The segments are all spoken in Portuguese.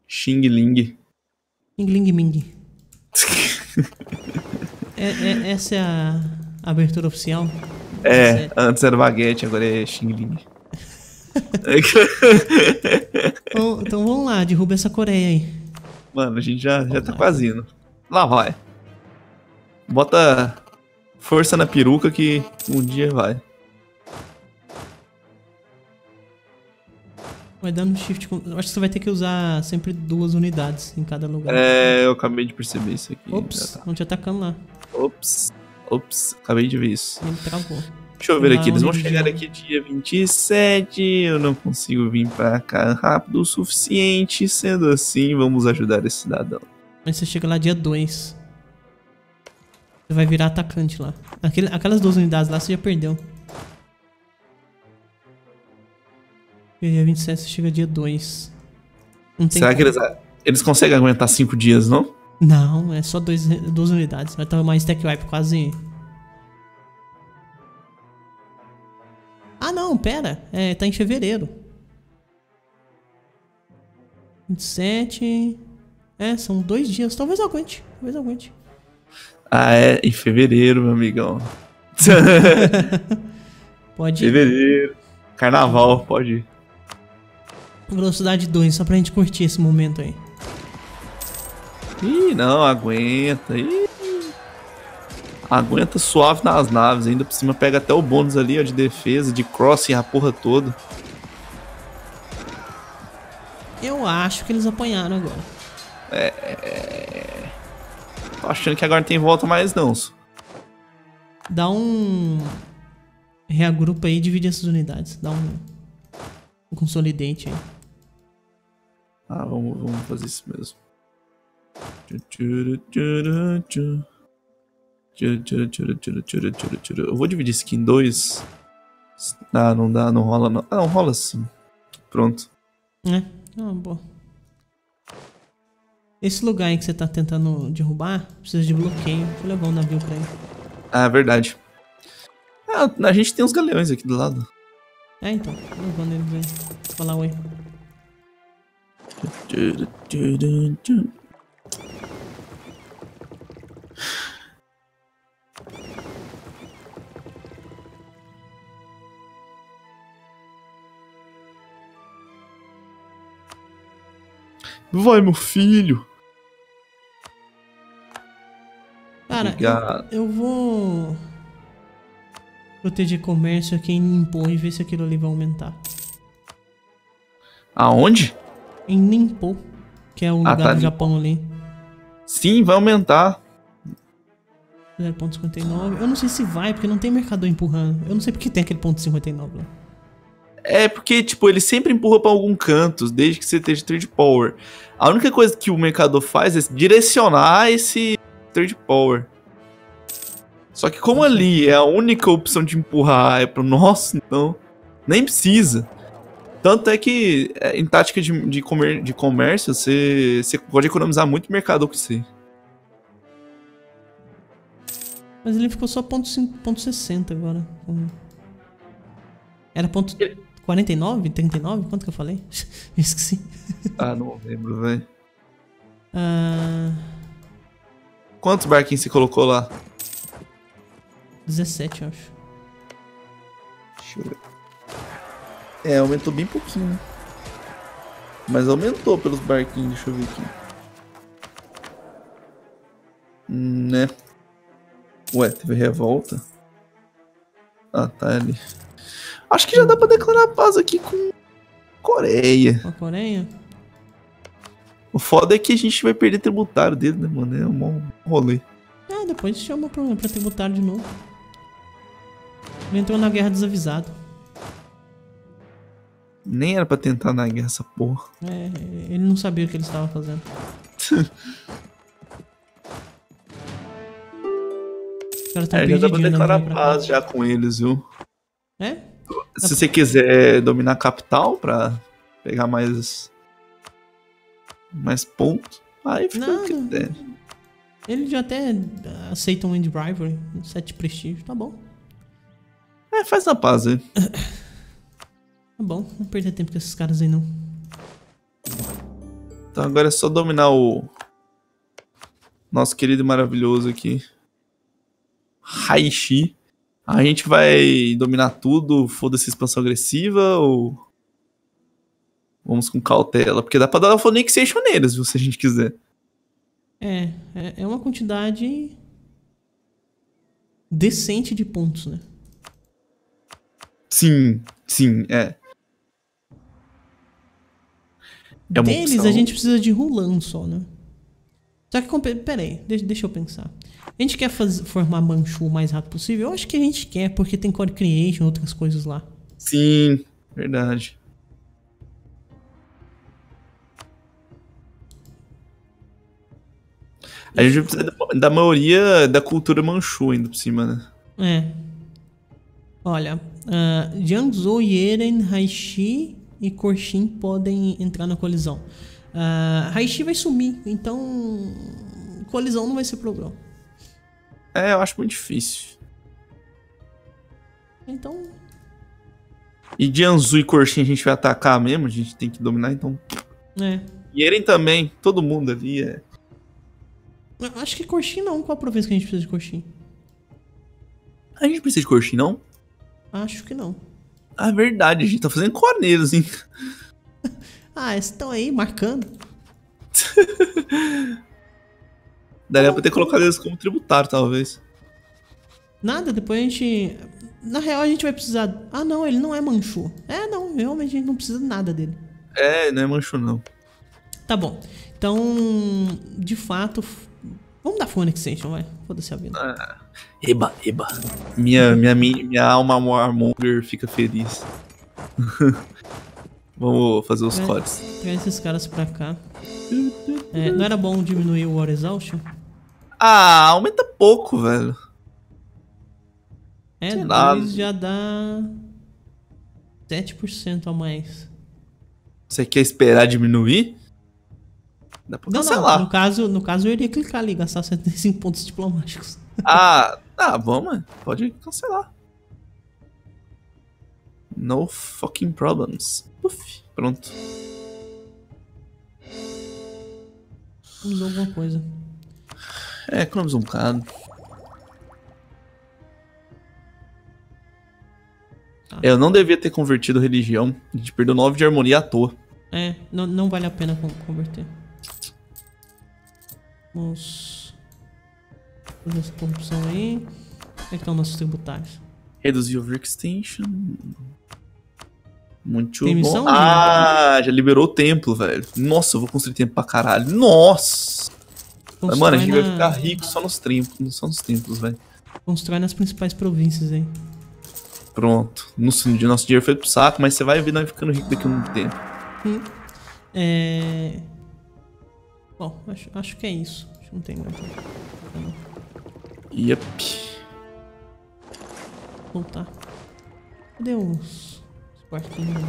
Xing Ling. Ling Ming. Essa é a abertura oficial? É, antes era baguete, agora é Xing Ling. Então vamos lá, derruba essa Coreia aí. Mano, a gente já Vamos tá lá, quase indo. Lá vai. Bota força na peruca que um dia vai. Vai dando shift. Eu acho que você vai ter que usar sempre 2 unidades em cada lugar. É, eu acabei de perceber isso aqui. Ops, estão te atacando lá. Ops, acabei de ver isso. Ele travou. Deixa eu ver aqui, eles vão chegar aqui dia 27, eu não consigo vir pra cá rápido o suficiente, sendo assim, vamos ajudar esse cidadão. Aí você chega lá dia 2. Você vai virar atacante lá. Aquelas 2 unidades lá você já perdeu. Dia 27 você chega dia 2. Será que eles conseguem aguentar 5 dias, não? Não, é só 2 unidades. Vai tomar stack wipe quase... Ah não, pera. Tá em fevereiro. 27... são 2 dias. Talvez aguente. Ah, é, em fevereiro, meu amigão. Pode ir. Fevereiro. Carnaval, pode ir. Velocidade 2, só pra gente curtir esse momento aí. Ih, não, aguenta. Aguenta suave nas naves. Ainda por cima pega até o bônus ali, ó, de defesa, de crossing, a porra toda. Eu acho que eles apanharam agora. Tô achando que agora não tem volta mais não. Dá um... Reagrupa aí e divide essas unidades. Dá um consolidante aí. Ah, vamos fazer isso mesmo. Eu vou dividir isso aqui em 2. Ah, não dá, não rola não. Ah, não rola sim. Pronto. Boa. Esse lugar aí que você tá tentando derrubar, precisa de bloqueio. Vou levar um navio pra ele. Ah, é verdade. Ah, a gente tem uns galeões aqui do lado. Então. Tô levando eles aí. Falar oi. Vai, meu filho. Cara, eu vou proteger comércio aqui em Ningpo e ver se aquilo ali vai aumentar. Aonde? Em Ningpo, que é o lugar do Japão ali. Sim, vai aumentar. 0.59. Eu não sei se vai, porque não tem mercador empurrando. Eu não sei porque tem aquele ponto 59 lá. É porque, tipo, ele sempre empurra pra algum canto, desde que você esteja trade power. A única coisa que o mercador faz é direcionar esse trade power. Só que como ali é a única opção de empurrar é pro nosso, então nem precisa. Tanto é que em tática de comércio, você pode economizar muito mercador com isso aí. Mas ele ficou só ponto 60 agora. Era ponto 49, 39? Quanto que eu falei? Esqueci. Ah, não lembro, velho. Quantos barquinhos você colocou lá? 17, eu acho. Deixa eu ver. Aumentou bem pouquinho, né? Mas aumentou pelos barquinhos, deixa eu ver aqui. Né? Ué, teve revolta? Ah, tá ali. Acho que já dá pra declarar paz aqui com Coreia. Com a Coreia? O foda é que a gente vai perder tributário dele, né, mano? É um rolê. Depois chama pra tributário de novo. Ele entrou na guerra desavisado. Nem era pra tentar na guerra essa porra. Ele não sabia o que ele estava fazendo. Os caras tão já dá pra perdidinhos, declarar paz já com eles, viu? Se você quiser dominar a capital pra pegar mais pontos, aí fica o que der. Ele já até aceita um End Rivalry, 7 prestígio, tá bom. Faz na paz aí. Tá bom, não perder tempo com esses caras aí não. Então agora é só dominar o nosso querido e maravilhoso aqui. Haishi. A gente vai dominar tudo, foda-se expansão agressiva ou... Vamos com cautela, porque dá pra dar Phonixation neles, viu, se a gente quiser. É uma quantidade decente de pontos, né? Sim, é. É uma Deles opção. a gente precisa de Rulan só, né? Só que, peraí, deixa eu pensar. A gente quer formar Manchu o mais rápido possível? Eu acho que a gente quer, porque tem Core Creation e outras coisas lá. Sim, verdade. A gente precisa da maioria da cultura Manchu ainda por cima, né? Olha, Jiangsu, Yeren, Haishi e Korshin podem entrar na colisão. Haishi vai sumir, então colisão não vai ser problema. Eu acho muito difícil. Então... E Jiangsu e Korshin a gente vai atacar mesmo, a gente tem que dominar, então... E Eren também, todo mundo ali Acho que Korshin não. Qual a província que a gente precisa de Korshin? A gente precisa de Korshin, não? Acho que não. Ah, verdade, a gente tá fazendo corneiros, hein? Eles estão aí marcando. Daria pra ter colocado eles como tributário, talvez. Nada, depois a gente... Na real a gente vai precisar... não, ele não é Manchu. Não, realmente a gente não precisa de nada dele. Não é Manchu, não. Tá bom. Então, de fato... Vamos dar Phonixation, vai. Foda-se a vida. Eba. Minha alma Warmonger fica feliz. Vamos fazer os cores. Traz esses caras pra cá. Não era bom diminuir o War Exhaustion? Aumenta pouco, velho. Sei lá. 2 já dá 7% a mais. Você quer esperar diminuir? Dá pra cancelar. Não, no caso eu iria clicar ali e gastar 75 pontos diplomáticos. Vamos, pode cancelar. No fucking problems. Uf, pronto. Vamos alguma coisa. Economizou um bocado. Eu não devia ter convertido religião. A gente perdeu 9 de harmonia à toa. Não vale a pena converter. Vamos fazer essa corrupção aí. Como é que estão nossos tributários? Reduzir o Extension. Muito Tem bom. missão? Já liberou o templo, velho. Nossa, eu vou construir templo pra caralho. Nossa! Mano, a gente vai ficar rico só nos templos, velho. Constrói nas principais províncias aí. Pronto. Nosso dinheiro foi pro saco, mas você vai ver nós ficando rico daqui a um tempo. Bom, acho que é isso. Acho que não tem mais. Yep. Voltar. Cadê os quartinhos?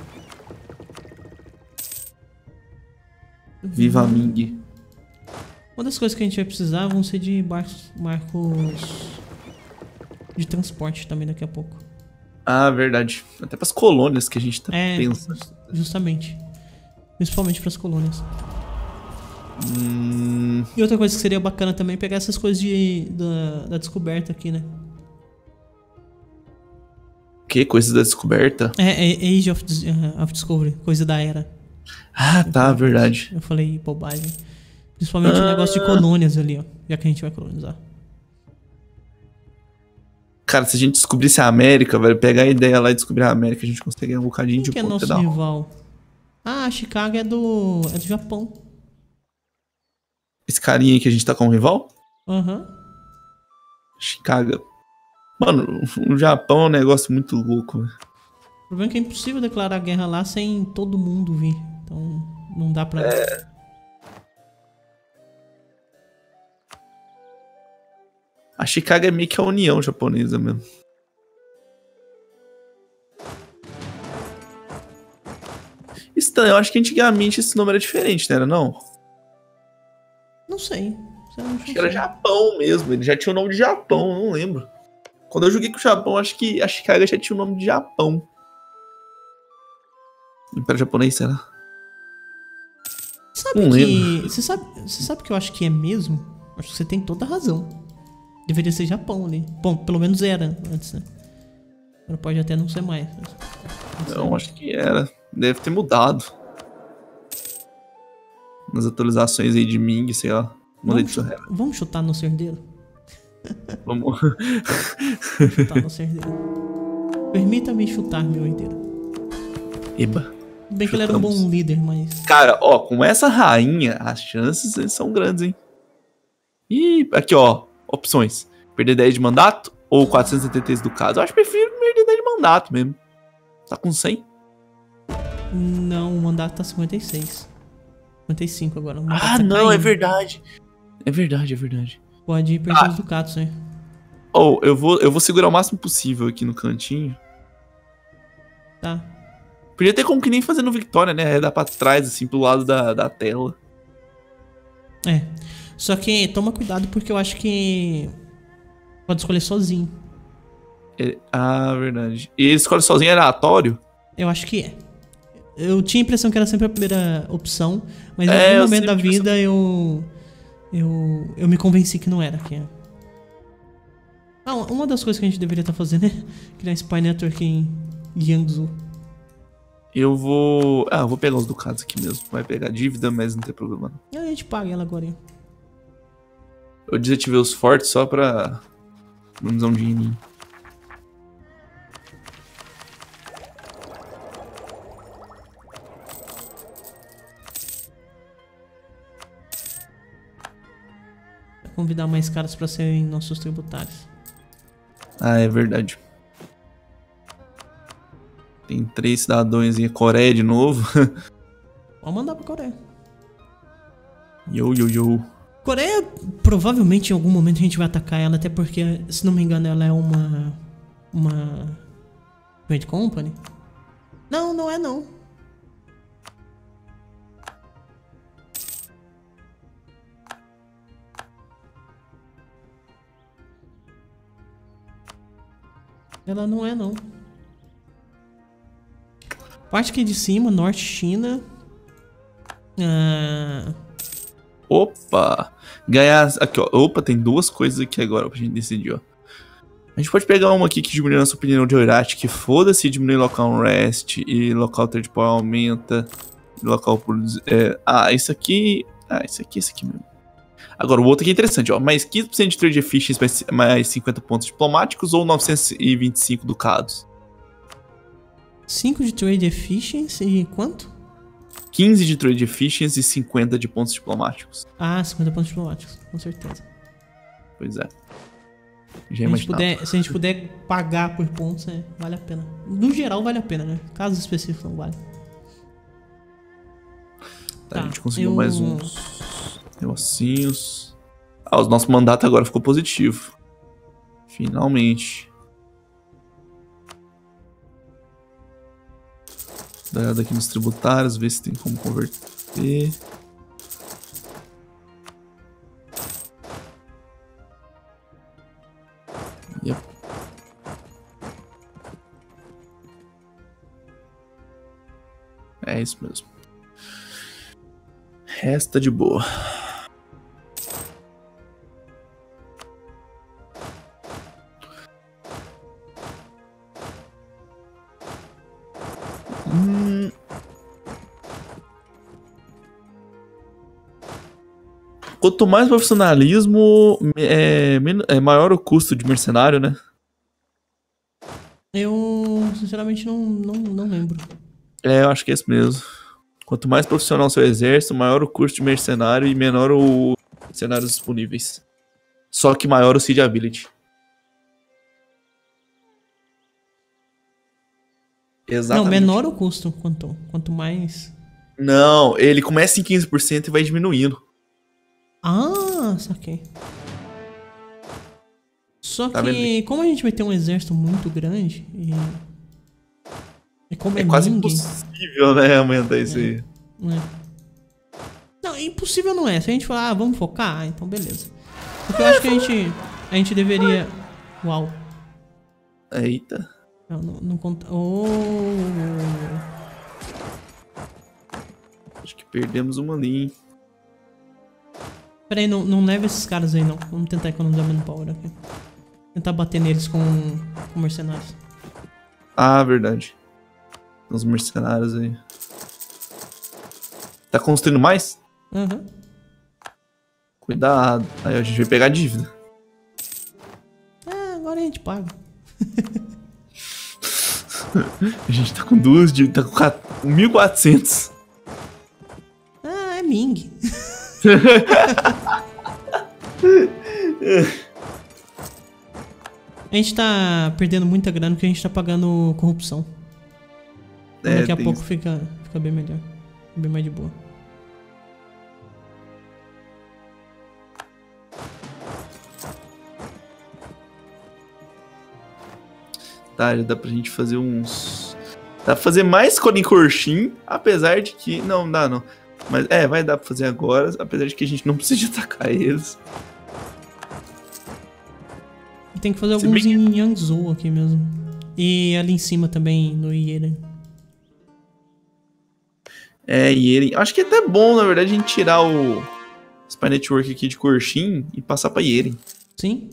Viva Ming. Uma das coisas que a gente vai precisar vão ser de barcos de transporte também daqui a pouco. Verdade. Até pras colônias que a gente tá pensando. Justamente. Principalmente pras colônias. E outra coisa que seria bacana também é pegar essas coisas da descoberta aqui, né? Que? Coisas da descoberta? Age of Discovery, coisa da era. Tá, verdade. Eu falei bobagem. Principalmente o negócio de colônias ali, ó. Já que a gente vai colonizar. Cara, se a gente descobrisse a América, velho, pegar a ideia lá e descobrir a América, a gente consegue um bocadinho de ponto. Quem é nosso rival? Chicago é do Japão. Esse carinha aí que a gente tá com o rival? Chicago. Mano, o Japão é um negócio muito louco, velho. O problema é que é impossível declarar guerra lá sem todo mundo vir. Então, não dá pra... A Chicago é meio que a União Japonesa mesmo. Estranho, eu acho que antigamente esse nome era diferente, não era não? Não sei. Acho que era Japão mesmo, ele já tinha o nome de Japão, não lembro. Quando eu joguei com o Japão, acho que a Chicago já tinha o nome de Japão. Império Japonês, será? Sabe Não que. lembro. Você sabe que eu acho que é mesmo? Acho que você tem toda a razão. Deveria ser Japão ali. Bom, pelo menos era antes, né? Agora pode até não ser mais. Não, acho que era. Deve ter mudado. Nas atualizações aí de Ming, sei lá. Mudei de Sorrera. Vamos chutar no Cerdeiro? Vamos. Chutar no Cerdeiro. Permita-me chutar, meu herdeiro. Eba. Bem que ele era um bom líder, mas. Cara, ó, com essa rainha, as chances são grandes, hein? Ih, aqui, ó. Opções. Perder 10 de mandato ou 476 do caso? Eu acho que prefiro perder 10 de mandato mesmo. Tá com 100? Não, o mandato tá 56. 55 agora. O mandato Ah, tá não, caindo. é verdade. É verdade, é verdade. Pode perder os ducatos, né? Oh, eu vou segurar o máximo possível aqui no cantinho. Tá. Podia ter como que nem fazendo Vitória, né? Arredar pra trás, assim, pro lado da tela. É. Só que toma cuidado porque eu acho que pode escolher sozinho. Verdade. E ele escolhe sozinho, é aleatório? Eu acho que é. Eu tinha a impressão que era sempre a primeira opção, mas em É, algum eu momento da sempre tive vida eu me convenci que não era. Que é. Ah, uma das coisas que a gente deveria estar fazendo é criar Spy Network em Jiangsu. Eu vou... eu vou pegar os ducados aqui mesmo. Vai pegar dívida, mas não tem problema não. A gente paga ela agora. Eu desativei os fortes só pra... Vamos usar um dinheirinho. Convidar mais caras pra serem nossos tributários. Ah, é verdade. Tem 3 cidadãos em Coreia de novo. Pode mandar pra Coreia. Yo. Coreia, provavelmente em algum momento a gente vai atacar ela, até porque, se não me engano, ela é uma trade company. Não é não. Ela não é não. Parte aqui de cima, Norte China. Opa! Ganhar... Aqui, ó. Opa, tem 2 coisas aqui agora pra gente decidir, ó. A gente pode pegar uma aqui que diminui nossa opinião de Oirate, que foda-se, diminui local rest e local trade power aumenta. E local por... esse aqui... esse aqui mesmo. Agora, o outro aqui é interessante, ó. Mais 15% de trade efficiency, mais 50 pontos diplomáticos ou 925 ducados? 5 de trade efficiency e quanto? 15 de trade efficiency e 50 de pontos diplomáticos. 50 pontos diplomáticos, com certeza. Pois é. Se a gente puder pagar por pontos, vale a pena. No geral, vale a pena, né? Casos específicos não vale. Tá, a gente conseguiu mais uns negocinhos. O nosso mandato agora ficou positivo. Finalmente. Dá uma olhada aqui nos tributários, ver se tem como converter. Yep. É isso mesmo. Resta de boa. Quanto mais profissionalismo, é maior o custo de mercenário, né? Eu, sinceramente, não lembro. Eu acho que é isso mesmo. Quanto mais profissional seu exército, maior o custo de mercenário e menor o mercenários disponíveis. Só que maior o siege ability. Exatamente. Não, menor o custo, quanto mais... Não, ele começa em 15% e vai diminuindo. Saquei. Só Tá que, vendo? como a gente vai ter um exército muito grande e como É quase Ming, impossível, né, aumentar isso aí. Não, impossível não é. Se a gente falar, vamos focar, então beleza. Porque eu acho que a gente deveria... Uau. Eita. Não conta... Acho que perdemos uma ali, hein? Pera aí, não leva esses caras aí não. Vamos tentar economizar manpower aqui. Tentar bater neles com mercenários. Ah, verdade. Os mercenários aí. Tá construindo mais? Aham. Cuidado. Aí a gente vai pegar dívida. Agora a gente paga. A gente tá com duas dívidas. Tá com 1.400. É Ming. A gente tá perdendo muita grana porque a gente tá pagando corrupção. Então daqui a pouco fica bem melhor. Bem mais de boa. Tá, já dá pra gente fazer uns... Dá pra fazer mais Corin Corchin, apesar de que... Não, dá não. Mas vai dar pra fazer agora, apesar de que a gente não precisa atacar eles. E tem que fazer alguns em Yangzhou aqui mesmo. E ali em cima também, no Yeren. Yeren. Acho que é até bom, na verdade, a gente tirar o Spy Network aqui de Corchin e passar pra Yeren. Sim.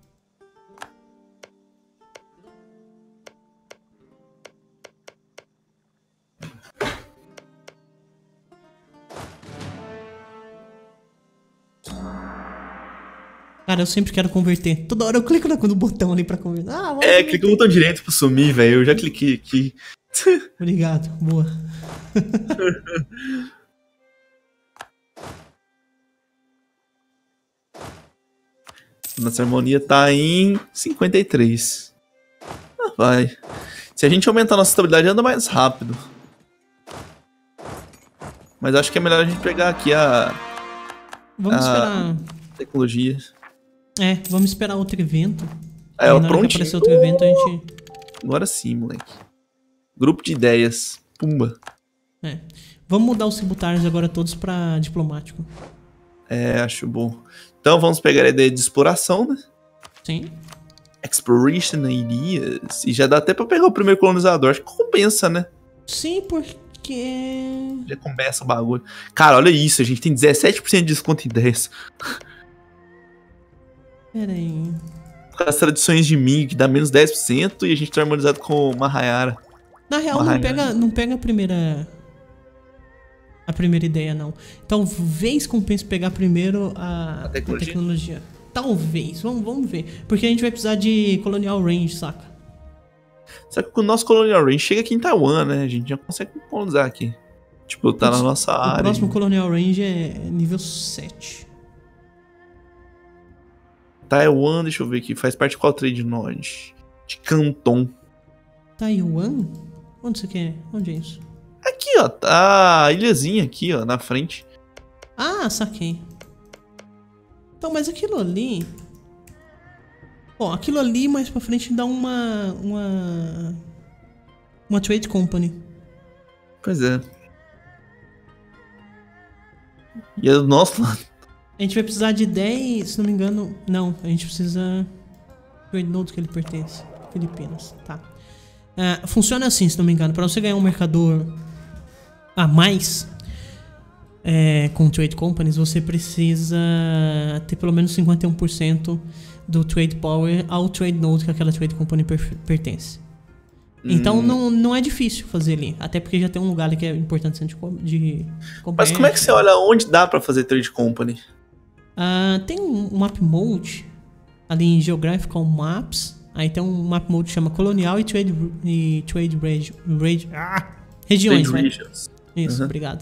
Cara, eu sempre quero converter. Toda hora eu clico no botão ali pra converter. Clica no botão direito pra sumir, velho. Eu já cliquei aqui. Obrigado, boa. Nossa harmonia tá em 53. Vai. Se a gente aumentar a nossa estabilidade, anda mais rápido. Mas acho que é melhor a gente pegar aqui Vamos esperar. Tecnologia. Vamos esperar outro evento. Prontinho. Aparecer outro evento, a gente... Agora sim, moleque. Grupo de ideias. Pumba. Vamos mudar os tributários agora todos pra diplomático. Acho bom. Então vamos pegar a ideia de exploração, né? Sim. Exploration Ideas. E já dá até pra pegar o primeiro colonizador. Acho que compensa, né? Sim, porque... Já começa o bagulho. Cara, olha isso. A gente tem 17% de desconto em ideias. Pera aí. As tradições de Ming, que dá menos 10%, e a gente tá harmonizado com Mahayara. Na real, não pega a primeira ideia, não. Talvez compense pegar primeiro a tecnologia. Talvez, vamos ver. Porque a gente vai precisar de Colonial Range, saca? Só que com o nosso Colonial Range chega aqui em Taiwan, né? A gente já consegue colonizar aqui. Tipo, tá na nossa área. O próximo Colonial Range é nível 7. Taiwan, deixa eu ver aqui, faz parte de qual trade node? De Canton. Taiwan? Onde você quer? Onde é isso? Aqui, ó, tá a ilhazinha aqui, ó, na frente. Ah, saquei. Então, mas aquilo ali... Ó, aquilo ali mais pra frente dá uma trade company. Pois é. E é do nosso lado. A gente vai precisar de 10, se não me engano... Não, a gente precisa... Trade node que ele pertence. Filipinas, tá. Funciona assim, se não me engano. Para você ganhar um mercador a mais com Trade Companies, você precisa ter pelo menos 51% do Trade Power ao Trade Node que aquela Trade Company pertence. Então não é difícil fazer ali. Até porque já tem um lugar ali que é importante de comércio. Mas como é que você olha onde dá para fazer Trade Company? Tem um Map Mode ali em Geographical Maps. Aí tem um Map Mode que chama Colonial e Trade Regiões, né? Isso, obrigado.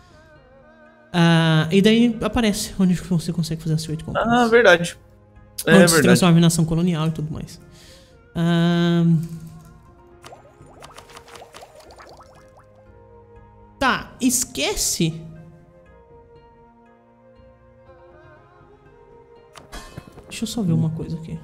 E daí aparece onde você consegue fazer as Trade Companies. Ah, verdade. Onde se transforma em nação colonial e tudo mais. Tá, esquece. Deixa eu só ver uma coisa aqui.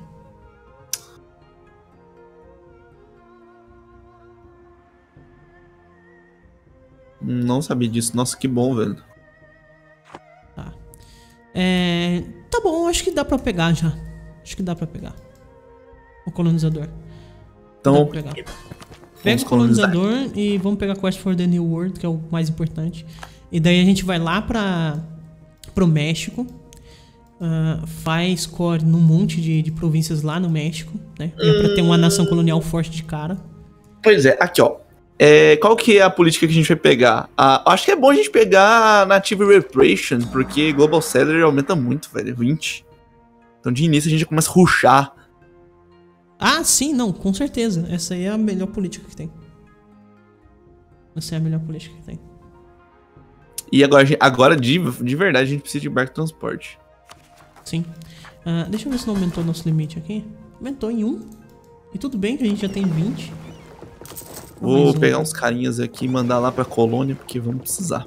Não sabia disso. Nossa, que bom, velho. Tá. Tá bom, acho que dá pra pegar já. Acho que dá pra pegar. O colonizador. Então, pega o colonizador e vamos pegar Quest for the New World, que é o mais importante. E daí a gente vai lá pro México. Faz core num monte de províncias lá no México, né? Pra ter uma nação colonial forte de cara. Pois é, aqui ó. Qual que é a política que a gente vai pegar? Acho que é bom a gente pegar Native Reparation, porque Global Salary aumenta muito, velho, 20. Então de início a gente já começa a rushar. Ah, sim, não, com certeza. Essa aí é a melhor política que tem. Essa é a melhor política que tem. E agora de verdade, a gente precisa de barco de transporte. Sim. Deixa eu ver se não aumentou o nosso limite aqui. Aumentou em 1. E tudo bem que a gente já tem 20. Vou pegar uns carinhas aqui e mandar lá pra colônia, porque vamos precisar.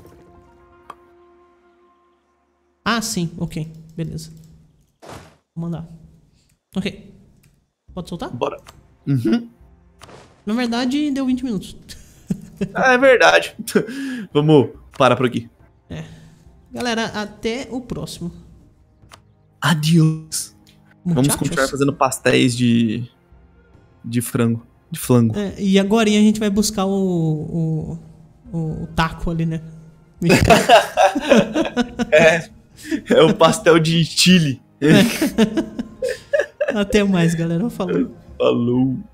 Ah, sim. Ok. Beleza. Vou mandar. Ok. Pode soltar? Bora. Uhum. Na verdade, deu 20 minutos. É verdade. Vamos parar por aqui. Galera, até o próximo. Adiós. Muchachos. Vamos continuar fazendo pastéis de frango. De flango. E agora a gente vai buscar o taco ali, né? É o pastel de chile. Até mais, galera. Falou. Falou.